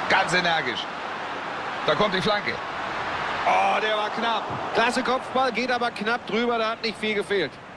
Ganz energisch. Da kommt die Flanke. Oh, der war knapp. Klasse Kopfball, geht aber knapp drüber, da hat nicht viel gefehlt.